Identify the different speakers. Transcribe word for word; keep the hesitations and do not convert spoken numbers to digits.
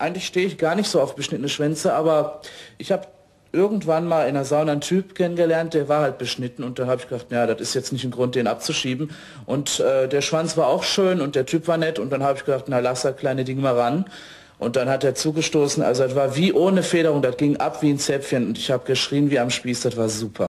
Speaker 1: eigentlich stehe ich gar nicht so auf beschnittene Schwänze, aber ich habe irgendwann mal in der Sauna einen Typ kennengelernt, der war halt beschnitten und da habe ich gedacht, ja, das ist jetzt nicht ein Grund, den abzuschieben. Und äh, der Schwanz war auch schön und der Typ war nett und dann habe ich gedacht, na lass das kleine Ding mal ran. Und dann hat er zugestoßen, also das war wie ohne Federung, das ging ab wie ein Zäpfchen und ich habe geschrien wie am Spieß, das war super.